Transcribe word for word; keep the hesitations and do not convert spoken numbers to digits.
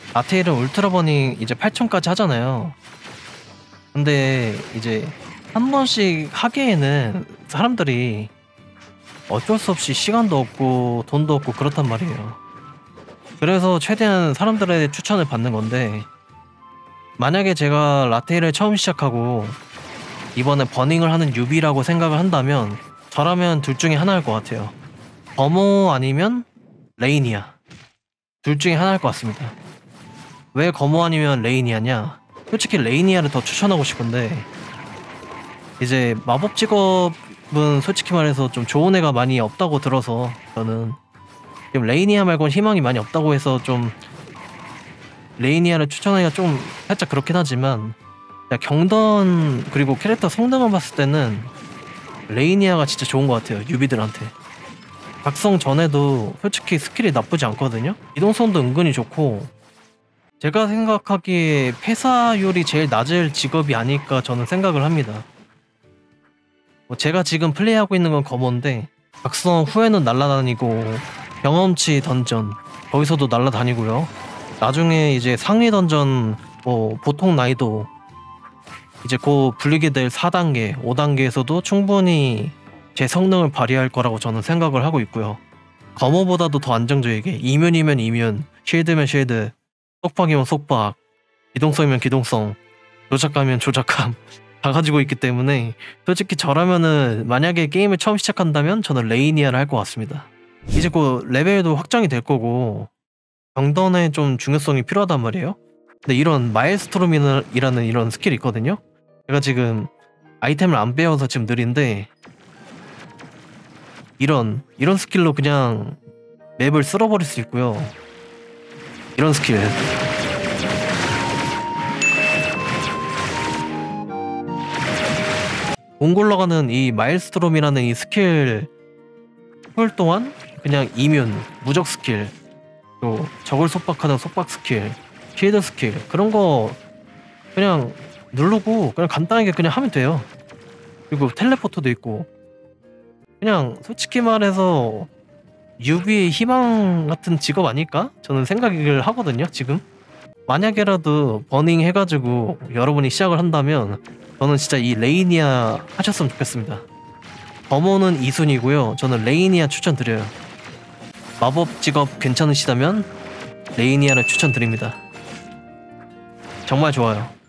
라테일은 울트라 버닝 이제 팔 천까지 하잖아요. 근데 이제 한 번씩 하기에는 사람들이 어쩔 수 없이 시간도 없고 돈도 없고 그렇단 말이에요. 그래서 최대한 사람들의 추천을 받는 건데, 만약에 제가 라테일을 처음 시작하고 이번에 버닝을 하는 유비라고 생각을 한다면 저라면 둘 중에 하나일 것 같아요. 거모 아니면 레이니아, 둘 중에 하나일 것 같습니다. 왜 거모 아니면 레이니아냐? 솔직히 레이니아를 더 추천하고 싶은데, 이제 마법 직업은 솔직히 말해서 좀 좋은 애가 많이 없다고 들어서 저는 지금 레이니아 말고는 희망이 많이 없다고 해서 좀 레이니아를 추천하기가 좀 살짝 그렇긴 하지만, 경던 그리고 캐릭터 성능을 봤을 때는 레이니아가 진짜 좋은 것 같아요. 유비들한테 각성 전에도 솔직히 스킬이 나쁘지 않거든요. 이동성도 은근히 좋고, 제가 생각하기에 폐사율이 제일 낮을 직업이 아닐까 저는 생각을 합니다. 뭐 제가 지금 플레이하고 있는 건 검어인데 각성 후에는 날아다니고 경험치 던전 거기서도 날아다니고요. 나중에 이제 상위 던전 뭐 보통 난이도 이제 곧 불리게 될 사 단계, 오 단계에서도 충분히 제 성능을 발휘할 거라고 저는 생각을 하고 있고요. 검어보다도 더 안정적이게 이면이면 이면, 쉴드면 쉴드, 속박이면 속박, 기동성이면 기동성, 조작감이면 조작감 다 가지고 있기 때문에 솔직히 저라면은 만약에 게임을 처음 시작한다면 저는 레이니아를 할 것 같습니다. 이제 곧 레벨도 확장이 될 거고 경던에 좀 중요성이 필요하단 말이에요. 근데 이런 마일스토롬이라는 이런 스킬이 있거든요. 제가 지금 아이템을 안 빼어서 지금 느린데, 이런 이런 스킬로 그냥 맵을 쓸어버릴 수 있고요. 이런 스킬 옹골러가는 이 마일스토롬이라는 이 스킬 쿨 동안 그냥 이뮨, 무적 스킬, 또 적을 속박하는 속박 스킬, 쉴드 스킬 그런 거 그냥 누르고 그냥 간단하게 그냥 하면 돼요. 그리고 텔레포트도 있고, 그냥 솔직히 말해서 유비의 희망 같은 직업 아닐까? 저는 생각을 하거든요. 지금 만약에라도 버닝 해가지고 여러분이 시작을 한다면 저는 진짜 이 레이니아 하셨으면 좋겠습니다. 범호는 이 순위고요. 저는 레이니아 추천드려요. 마법 직업 괜찮으시다면 레이니아를 추천드립니다. 정말 좋아요.